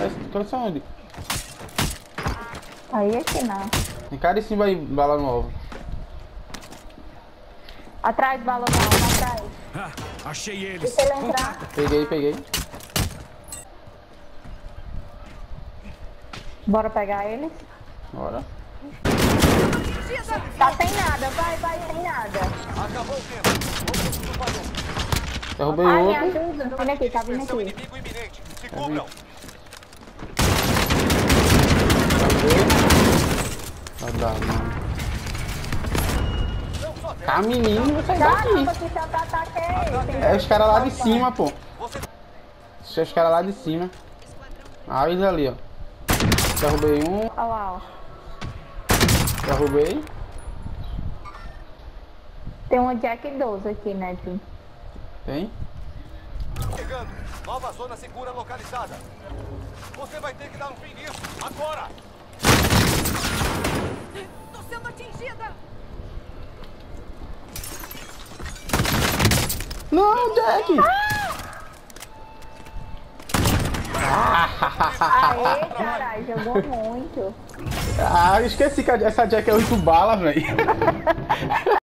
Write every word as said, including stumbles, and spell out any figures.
Qual é onde? Aí aqui não. Tem cara em cima aí, bala no alvo. Atrás, bala no alvo, atrás. Ah, achei eles. Deixa ele entrar. Peguei, peguei. Bora pegar eles. Bora. Tá sem nada, vai, vai, sem nada. Acabou o tempo. Vamos pro padrão. Derrubei Ai, me outro. ajuda. Tá vindo aqui, tá vindo Pressão aqui. inimigo iminente. Se cubram. Vai dar, mano. Tá, menino, você Caramba, daqui. que tanto ataque é esse? É os caras lá de cima, pô. Esses é os caras lá de cima. Ah, eles ali, ó. Derrubei um. Olha lá, ó. Derrubei. Tem uma Jack doze aqui, né, Jim? Tem. Chegando. Nova zona segura localizada. Você vai ter que dar um fim nisso. Agora. Tô sendo atingida! Não, Jack! Aê, caralho, jogou muito. Ah, eu esqueci que essa Jack é oito balas, velho.